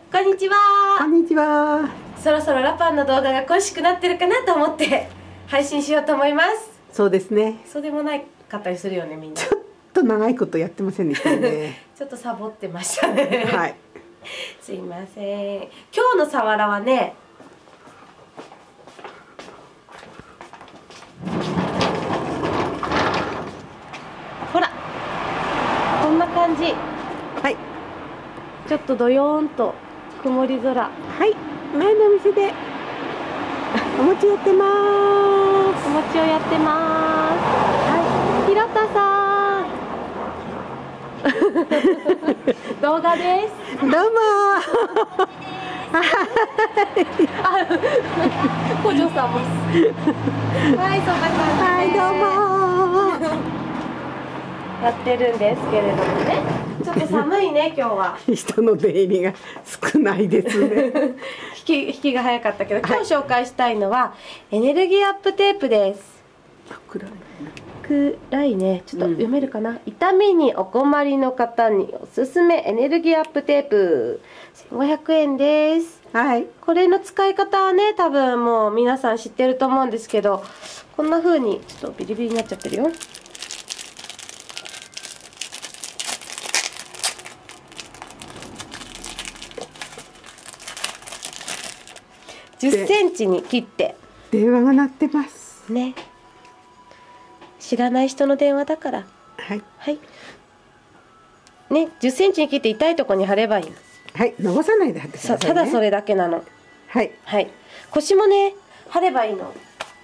こんにちは。 こんにちは。 そろそろラパンの動画が恋しくなってるかなと思って配信しようと思います。 そうですね。 そうでもないかったりするよね、みんな。 ちょっと長いことやってませんでしたね。 ちょっとサボってましたね。 はい。 すいません。今日のサワラはね、ほらこんな感じ。 はい。 ちょっとどよーんと曇り空。 はい。前のお店でお餅やってまーす。 お餅をやってます。はい。平田さん。動画です。 どうもー。 あ、古城さんも。はい、そんな感じで。 はい、どうもー。やってるんですけれどもね。ちょっと寒いね、今日は。 人の出入りが少ないですね。 引きが早かったけど、今日紹介したいのは、エネルギーアップテープです。暗いね。ちょっと読めるかな、痛みにお困りの方におすすめエネルギーアップテープ1500円です。 はい。 これの使い方はね、多分もう皆さん知ってると思うんですけど、こんな風にちょっとビリビリになっちゃってるよ。10センチに切って電話が鳴ってますね。知らない人の電話だから。 はいはいね、10センチに切って痛いところに貼ればいい。 はい、残さないで貼ってくださいね。 ただそれだけなの。 はいはい。腰もね貼ればいいの。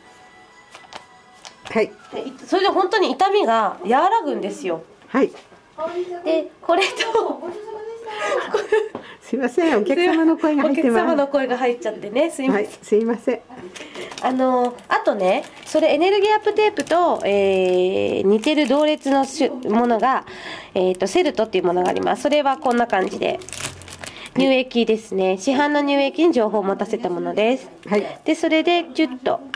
はい。 それで本当に痛みが和らぐんですよ。 はい。 でこれとすいません、お客様の声が入ってます。 お客様の声が入っちゃってね、すいません。 はい、すいません。 あとね、それエネルギーアップテープと、似てる同列のものが、セルトっていうものがあります。それはこんな感じで乳液ですね。市販の乳液に情報を持たせたものです。 はい。 でそれでキュッと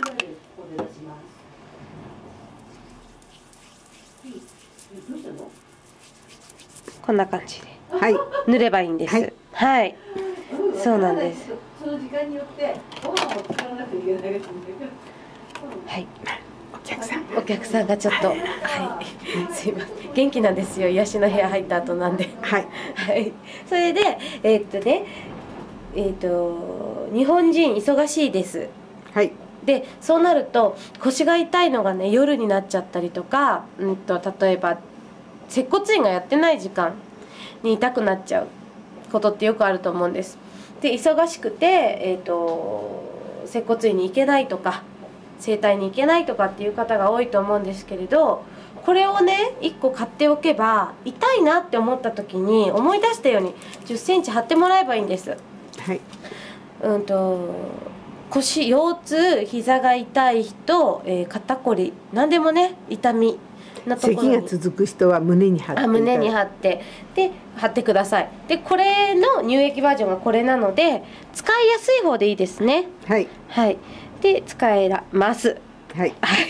こんな感じで塗ればいいんです。はい、はい、そうなんです。 その時間によってご飯を使わなきゃいけないですね。 はい。お客さんがちょっと、はい、すいません。元気なんですよ。癒しの部屋入った後なんで。 はい。 はい。それで日本人忙しいです。 はい。 でそうなると腰が痛いのがね夜になっちゃったりとか、例えば接骨院がやってない時間に痛くなっちゃうことってよくあると思うんです。で忙しくて、接骨院に行けないとか整体に行けないとかっていう方が多いと思うんですけれど、これをね1個買っておけば痛いなって思った時に思い出したように10センチ貼ってもらえばいいんです。 はい。 腰、腰痛、膝が痛い人、肩こり、何でもね痛みのところに咳が続く人は胸に貼って、 胸に貼ってで貼ってください。でこれの乳液バージョンがこれなので使いやすい方でいいですね。 はい。 はい。で使えます。 はい。 はい。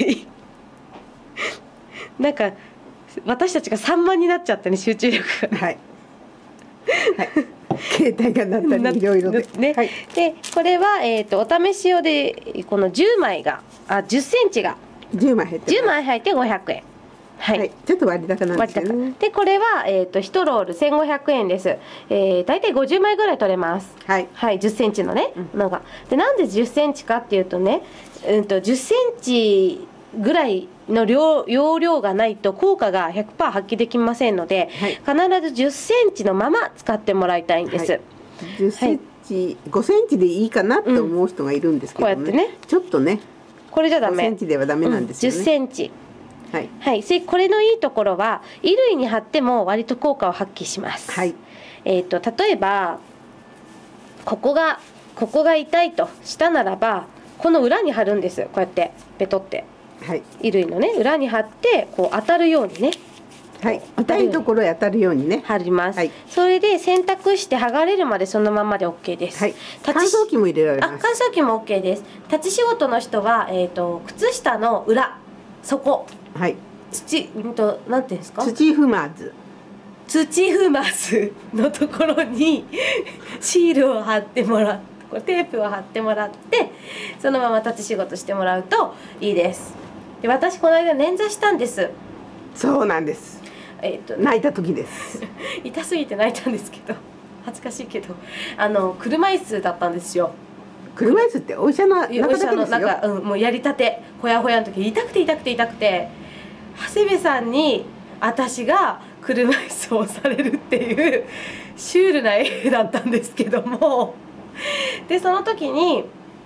なんか私たちが散漫になっちゃったね、集中力が。 はい。はい。携帯が鳴ったりいろいろで。 ね。 はい。 でこれはお試し用でこの10枚が10センチが 10枚入ってます。 10枚入って500円。はい、 ちょっと割高なんですけどね。 でこれは1ロール1500円です。大体50枚ぐらい取れます。 はい。 はい、10センチのね、のが。でなんで10センチかっていうとね、10センチぐらいの容量がないと効果が 100% 発揮できませんので、 はい、 必ず10センチのまま使ってもらいたいんです。はい、 10センチ、5センチでいいかなと思う人がいるんですけどね。 こうやってね。 ちょっとね。これじゃダメ。5センチではダメなんですよね。 10センチ。 はい。 はい。これのいいところは衣類に貼っても割と効果を発揮します。 はい。 例えばここが痛いとしたならばこの裏に貼るんです。こうやってペトって。はい。衣類のね裏に貼ってこう当たるようにね。 はい、痛いところへ当たるようにね貼ります。はい、それで洗濯して剥がれるまでそのままで OK です。はい、 乾燥機も入れられます。 乾燥機も OK です。立ち仕事の人は靴下の裏底、はい、なんていうんですか？ 土踏まず。 土踏まずのところにシールを貼ってもらって、これテープを貼ってもらって、そのまま立ち仕事してもらうといいです。で、私この間捻挫したんです。 そうなんです。泣いた時です。 痛すぎて泣いたんですけど、恥ずかしいけど、車椅子だったんですよ。 車椅子ってお医者の中だけですよ。 もうやりたてほやほやの時、痛くて長谷部さんに私が車椅子を押されるっていうシュールな絵だったんですけども、でその時に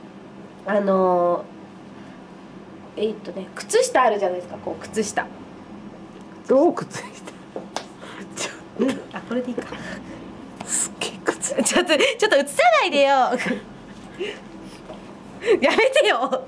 靴下あるじゃないですか、こう靴下。 どう靴下？ あ、これでいいか。 すっげえ靴。 ちょっと映さないでよ。やめてよ。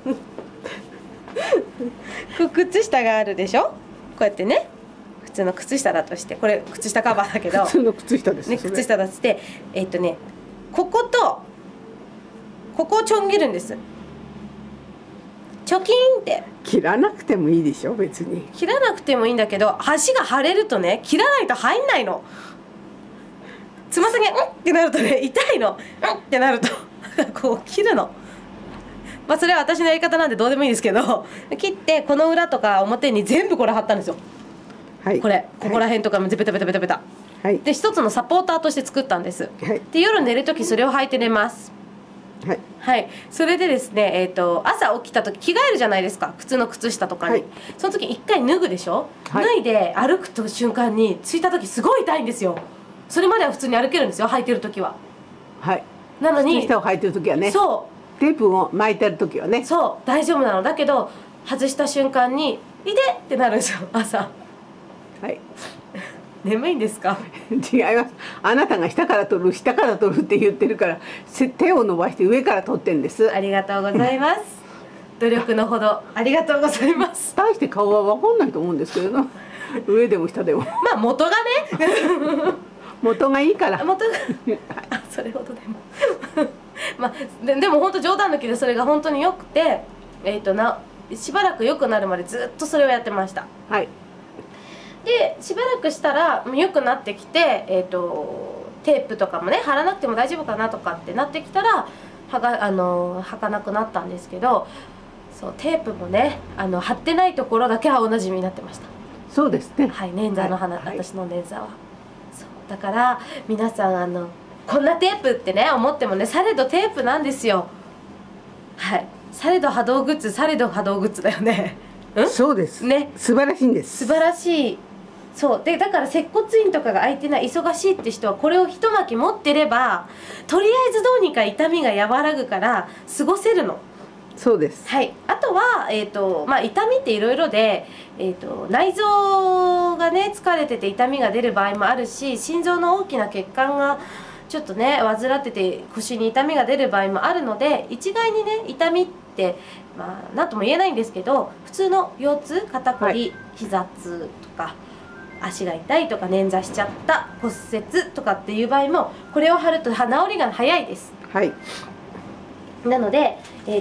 こう靴下があるでしょ。こうやってね、普通の靴下だとして、これ靴下カバーだけど。 普通の靴下ですね。 靴下だとして、こことここをちょん切るんです。チョキンって。 切らなくてもいいでしょ、別に。 切らなくてもいいんだけど、足が腫れるとね、切らないと入んないの。つま先がってなるとね、痛いの。ってなるとこう切るの。まあそれは私のやり方なんでどうでもいいですけど、切ってこの裏とか表に全部これ貼ったんですよ。 はい。 これここら辺とかもベタベタベタベタ。 はい。 で一つのサポーターとして作ったんです。 はい。 で夜寝る時それを履いて寝ます。 はい、 はい、それでですね、朝起きた時着替えるじゃないですか、普通の靴下とかに、はい、その時一回脱ぐでしょ、はい、脱いで歩くと瞬間に着いた時すごい痛いんですよ。それまでは普通に歩けるんですよ、履いてる時は。 はい。 なのに靴下を履いてる時はね、 そうテープを巻いてる時はね、 そう大丈夫なの。だけど外した瞬間に「いで!」ってなるんですよ、朝。 はい。 眠いんですか？ 違います。あなたが下から取るって言ってるから、手を伸ばして上から取ってんです。 ありがとうございます。努力のほどありがとうございます。 大して顔は分かんないと思うんですけどな。上でも下でも。 まあ元がね。 元がいいから。 元があ、それほどでも。まあでも本当冗談抜きでそれが本当に良くて、しばらく良くなるまでずっとそれをやってました。 はい。 でしばらくしたら良くなってきて、テープとかもね貼らなくても大丈夫かなとかってなってきたら履かなくなったんですけど、そうテープもね貼ってないところだけはおなじみになってました。 そうですね。 はい、捻挫の話、 はい、 私の捻挫はそうだから皆さんこんなテープってね思ってもね、されどテープなんですよ。はい、されど波動グッズ、されど波動グッズだよね。 そうですね、 素晴らしいんです。 素晴らしい。そうで、だから接骨院とかが空いてない忙しいって人はこれを一巻き持ってればとりあえずどうにか痛みが和らぐから過ごせるの。 そうです。 はい、あとは、まあ、痛みっていろいろで、内臓がね疲れてて痛みが出る場合もあるし、心臓の大きな血管がちょっとね患ってて腰に痛みが出る場合もあるので、一概にね痛みってまあ何とも言えないんですけど、普通の腰痛、肩こり、はい、膝痛とか足が痛いとか捻挫しちゃった骨折とかっていう場合もこれを貼ると治りが早いです。 はい。 なので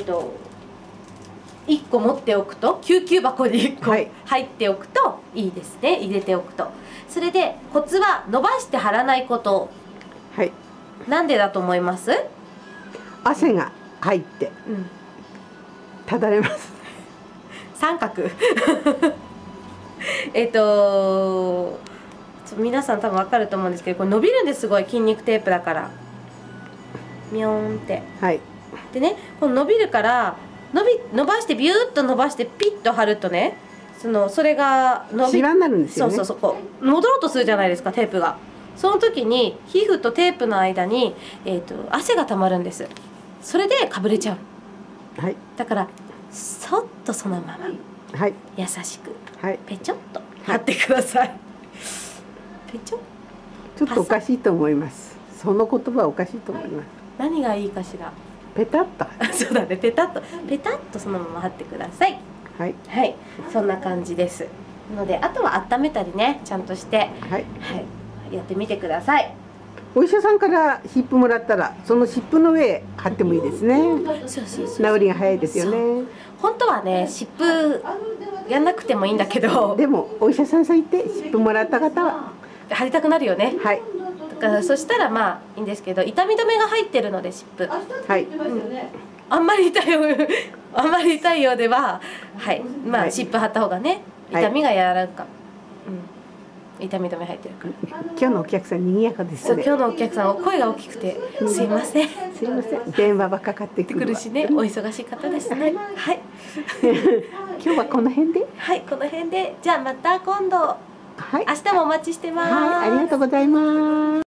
1個持っておくと、救急箱に1個入っておくといいですね、入れておくと。それでコツは伸ばして貼らないこと。 はい。 なんでだと思います？ 汗が入って、ただれます。 三角。皆さん多分分かると思うんですけど、これ伸びるんです、すごい筋肉テープだから。ミョーンって。はい。でね、この伸びるから伸ばしてビューッと伸ばしてピッと貼るとね、それがシワになるんですよね。 そうこう戻ろうとするじゃないですか、テープが。その時に皮膚とテープの間に、汗がたまるんです。それでかぶれちゃう。はい。だからそっとそのまま、はい、優しく、はい、ペチョッと貼ってください。はい、ペチョ。 ちょっとおかしいと思います。その言葉はおかしいと思います。 何がいいかしら。 ペタッと。 そうだね、ペタッとそのまま貼ってください。はい、はい、そんな感じです。のであとは温めたりね、ちゃんとして、はい、はい、やってみてください。 お医者さんから湿布もらったら、その湿布の上貼ってもいいですね。治りが早いですよね。 本当はね、湿布やんなくてもいいんだけど、 でもお医者さんさん行って湿布もらった方は貼りたくなるよね。 はいだからそしたらまあいいんですけど、痛み止めが入ってるので湿布、 はいあんまり痛いようでは、はい、まはいあ湿布貼った方がね、 はい痛みが和らぐか、痛み止め入ってるから。 今日のお客さん賑やかですね。 そう今日のお客さん声が大きくてすいません。 すいません、電話ばっかかってくるわ。 来るしね、お忙しい方ですね。はい今日はこの辺で。 はい、この辺でじゃあまた今度はい明日もお待ちしてます。 はい、ありがとうございます。